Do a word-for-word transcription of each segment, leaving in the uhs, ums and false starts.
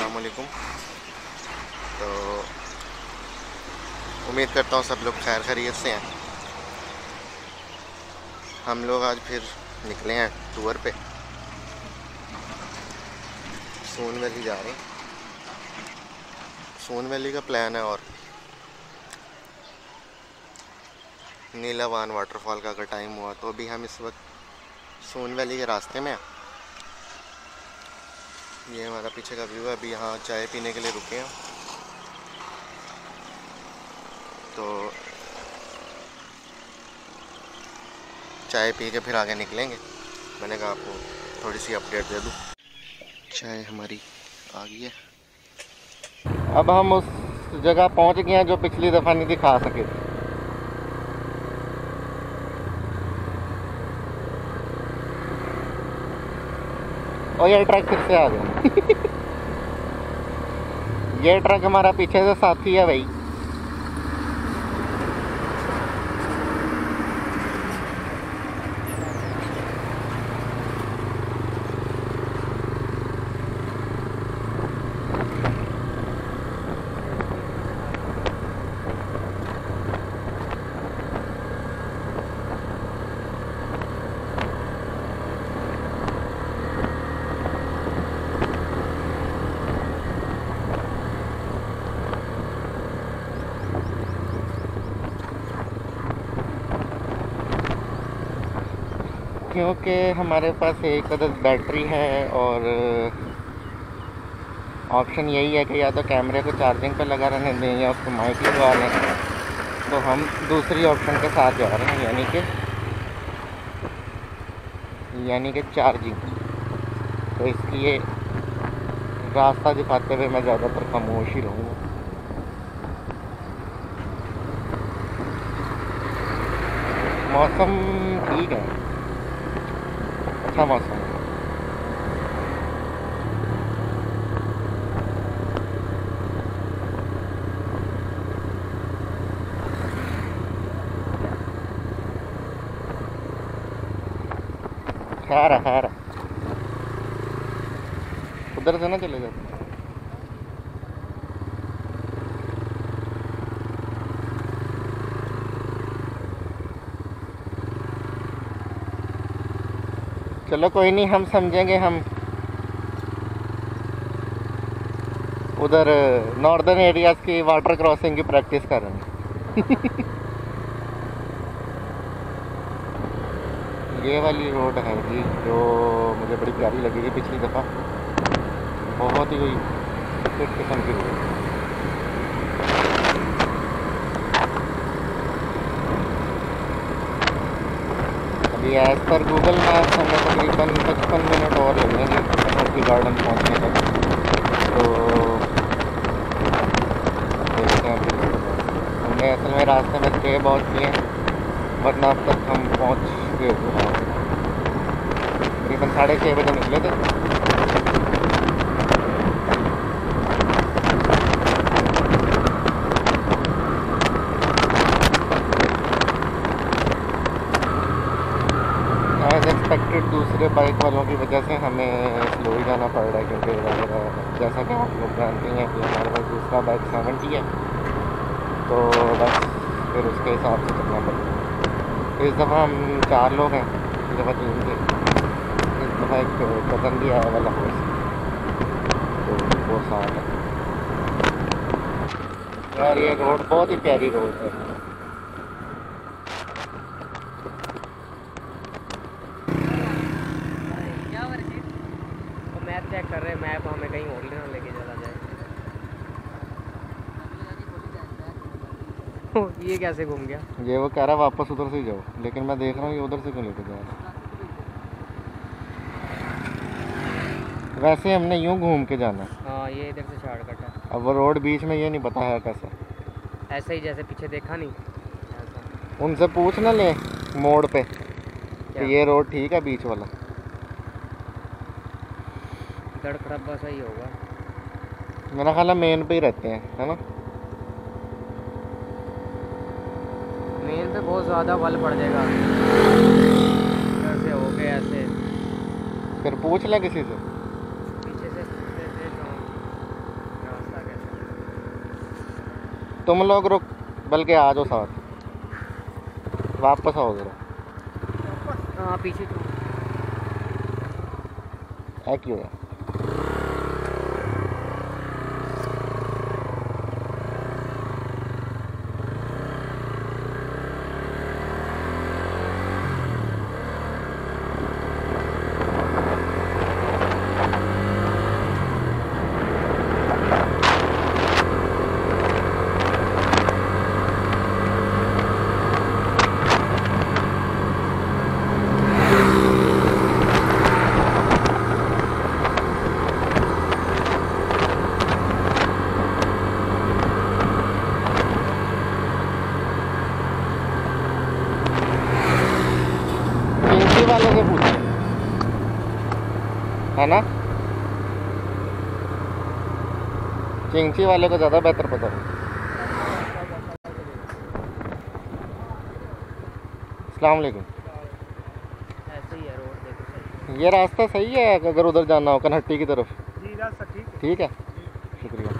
अस्सलाम वालेकुम। तो उम्मीद करता हूँ सब लोग खैर खैरियत से हैं। हम लोग आज फिर निकले हैं टूर पे, सोन वैली जा रहे हैं। सोन वैली का प्लान है और नीलावान वाटरफॉल का अगर टाइम हुआ तो अभी हम इस वक्त सोन वैली के रास्ते में हैं। ये हमारा पीछे का व्यू है। अभी यहाँ चाय पीने के लिए रुके हैं, तो चाय पी के फिर आगे निकलेंगे। मैंने कहा आपको थोड़ी सी अपडेट दे दूँ। चाय हमारी आ गई है। अब हम उस जगह पहुंच गए हैं जो पिछली दफ़ा नहीं दिखा सके। और ये ट्रक फिर से आ गया। ये ट्रक हमारा पीछे से साथी है भाई। क्योंकि हमारे पास एक अदद बैटरी है और ऑप्शन यही है कि या तो कैमरे को चार्जिंग पे लगा रहने दें या उसको माइक लगवा लें, तो हम दूसरी ऑप्शन के साथ जा रहे हैं, यानी कि यानी कि चार्जिंग। तो इसलिए रास्ता दिखाते हुए मैं ज़्यादातर खामोश ही रहूँगा। मौसम ठीक है, अच्छा मौसम है। खैर है खैर है, उधर से ना चले जाते। चलो कोई नहीं, हम समझेंगे हम उधर नॉर्दर्न एरियाज़ की वाटर क्रॉसिंग की प्रैक्टिस कर रहे हैं। ये वाली रोड है जी जो मुझे बड़ी प्यारी लगी थी पिछली दफ़ा। बहुत ही कोई फिट किस्म की रोड। अभी एज पर गूगल मैप्स हमें तकरीबन पचपन मिनट और लगेंगे कनौती गार्डन पहुंचने तक। तो देखते हैं फिर हमने असल में रास्ते में स्टे बहुत किए हैं, वरना अब तक हम पहुंच गए थे। तकरीबन साढ़े छः बजे निकले थे। एज एक्सपेक्टेड दूसरे बाइक वालों की वजह से हमें स्लो ही जाना पड़ रहा है, क्योंकि जैसा कि आप लोग जानते हैं कि हमारे पास दूसरा बाइक सेवेंटी है, तो बस फिर उसके हिसाब से चलना पड़ेगा। इस दफ़ा हम चार लोग हैं, इस दफ़ा तीन थे। इस दफ़ा एक कज़न भी आया वाला हो, तो वो साथ है। यार ये रोड बहुत ही प्यारी रोड है। मैप चेक कर रहे हैं, मैप हमें कहीं और लेना लेके चला जाए। ये कैसे घूम गया? ये वो कह रहा है वापस उधर से ही जाओ, लेकिन मैं देख रहा हूँ ये उधर से क्यों लेके जा रहा है। वैसे हमने यूं घूम के जाना है। हाँ, ये इधर से शॉर्टकट है। अब वो रोड बीच में ये नहीं पता है कैसे। ऐसे ही जैसे पीछे देखा नहीं ऐसा। उनसे पूछ ना ले मोड़ पे कि ये रोड ठीक है बीच वाला। दड़ खड़ब्बा सही होगा। मेरा ख्याल है मेन पे ही रहते हैं, है ना। मेन पे बहुत ज़्यादा बल पड़ जाएगा। ऐसे हो गए ऐसे। फिर पूछ ले किसी से। पीछे से, से, से तुम लोग रुक, बल्कि आ जाओ साथ, वापस आओ जरा। हाँ पीछे तो है क्यों है? चिंची वाले से पूछो, है ना? चिंची वाले को ज़्यादा बेहतर पता है। अस्सलाम वालेकुम। ऐसे ही है रोड, देखो सही। ये रास्ता सही है अगर उधर जाना हो कनहट्टी की तरफ? जी रास्ता ठीक है। ठीक है, शुक्रिया।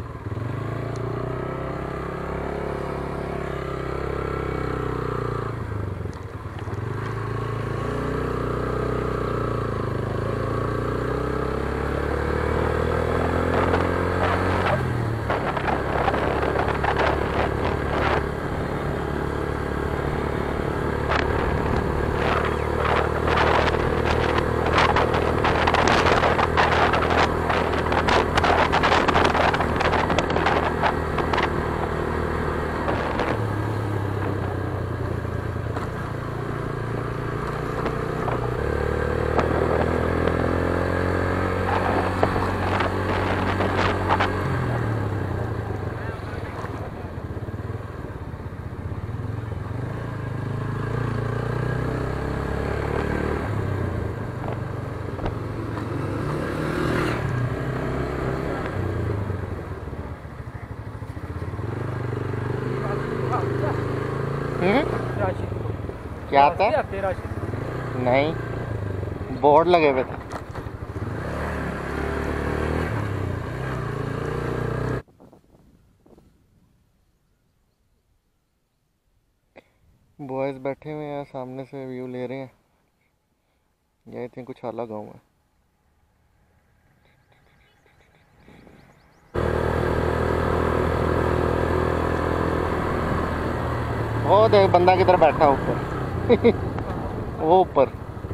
हम्म क्या आता है? नहीं, बोर्ड लगे हुए थे। बॉयज बैठे हुए हैं सामने से, व्यू ले रहे हैं। ये थी कुछ अलग गाँव है। वो देख बंदा किधर बैठा ऊपर वो ऊपर।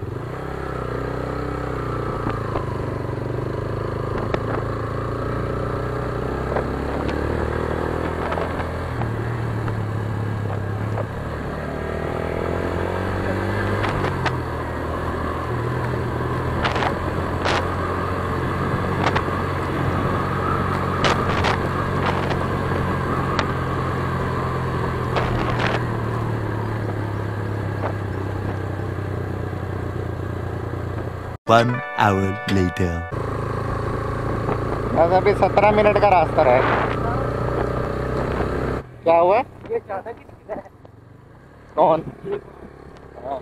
One hour later. बस अभी सत्रह मिनट का रास्ता है। क्या हुआ? ये चाहता किसकी है? कौन? हाँ।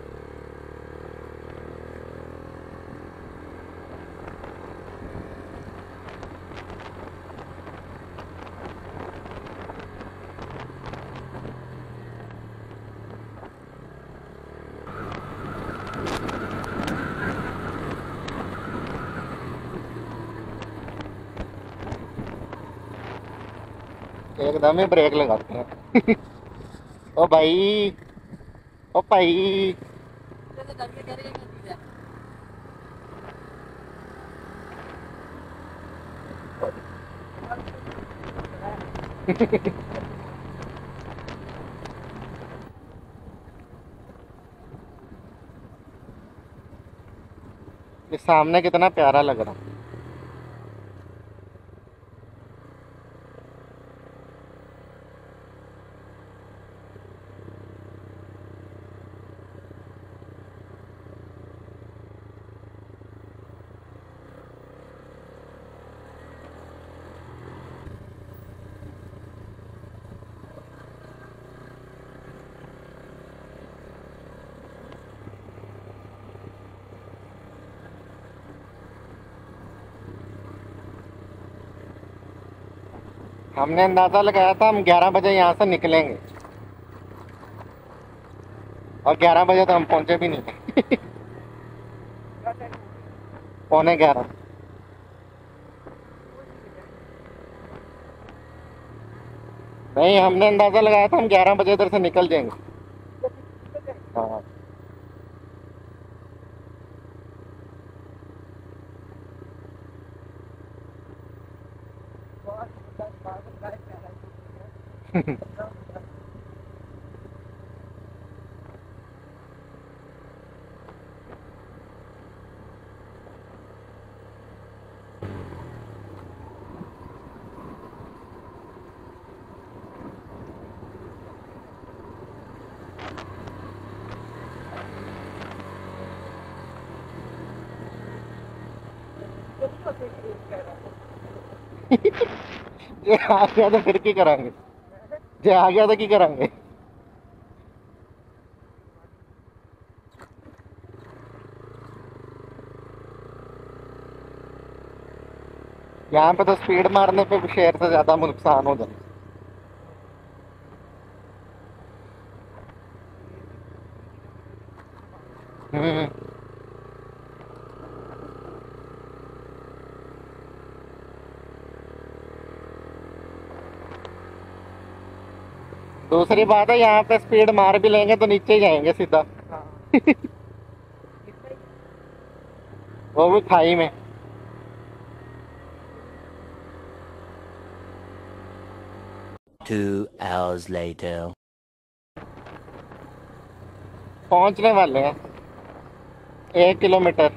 एकदम ही ब्रेक लगाते हैं ओ भाई, ओ भाई ये सामने कितना प्यारा लग रहा। हमने अंदाज़ा लगाया था हम ग्यारह बजे यहाँ से निकलेंगे, और ग्यारह बजे तो हम पहुँचे भी नहीं। पौने ग्यारह। नहीं, हमने अंदाज़ा लगाया था हम ग्यारह बजे इधर से निकल जाएंगे। हाँ। जे आ गया तो फिर की करांगे, जे आ गया तो की करांगे। यहाँ पे तो स्पीड मारने पे शेर से ज्यादा नुकसान हो जाए। हम्म। दूसरी बात है, यहाँ पे स्पीड मार भी लेंगे तो नीचे ही जाएंगे सीधा। वो भी खाई में। Two hours later. पहुंचने वाले हैं, एक kilometre.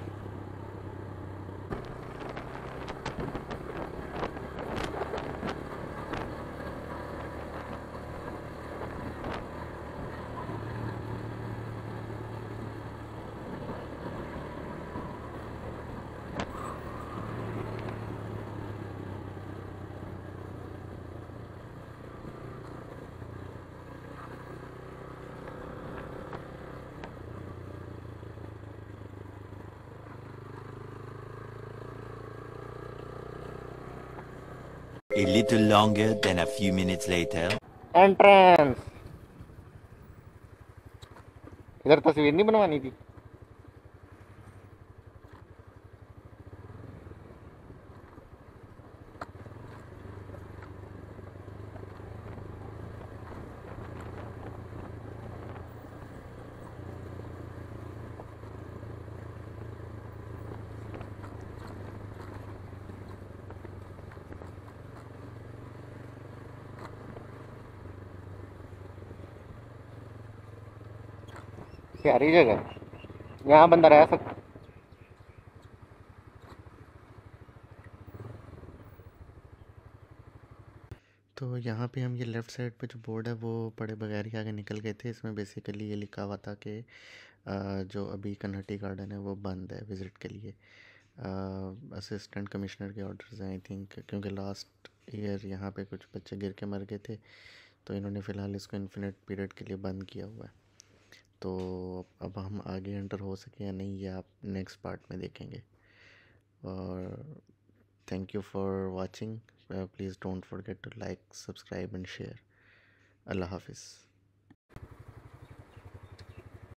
A little longer than a few minutes later. Entrance. इधर तस्वीर नहीं बनवानी थी। प्यारी जगह है, यहाँ बंदा रह सकता। तो यहाँ पे हम ये लेफ़्ट साइड पे जो बोर्ड है वो बड़े बगैर के आगे निकल गए थे। इसमें बेसिकली ये लिखा हुआ था कि अ, जो अभी कन्हटी गार्डन है वो बंद है विज़िट के लिए। असिस्टेंट कमिश्नर के ऑर्डर्स हैं आई थिंक, क्योंकि लास्ट ईयर यहाँ पे कुछ बच्चे गिर के मर गए थे, तो इन्होंने फ़िलहाल इसको इन्फिनिट पीरियड के लिए बंद किया हुआ है। तो अब हम आगे एंटर हो सके या नहीं ये आप नेक्स्ट पार्ट में देखेंगे। और thank you for watching. Uh, please don't forget to like, subscribe and share. Allah Hafiz.